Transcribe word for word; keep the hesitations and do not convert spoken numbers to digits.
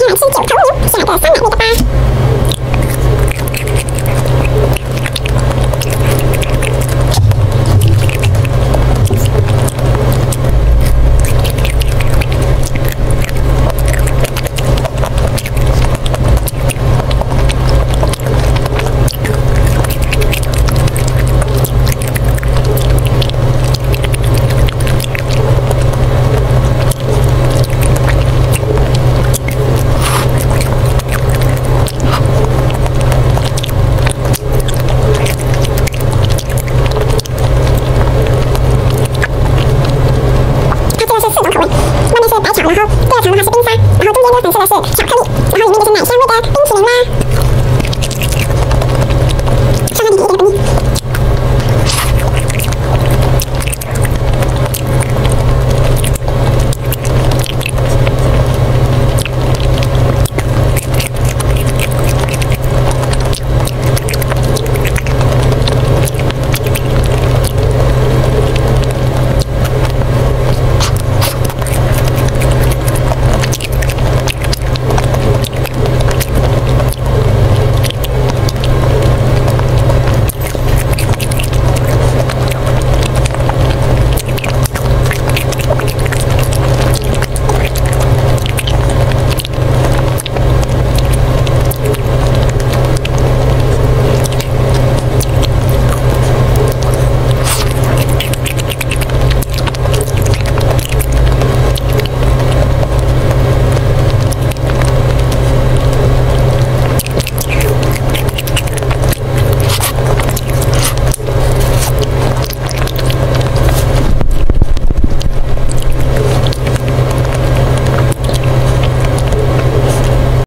还吃九头牛，下个三百米的吧。然后第二层的话是冰沙，然后中间呢粉色的是巧克力，然后里面就是奶香味的冰淇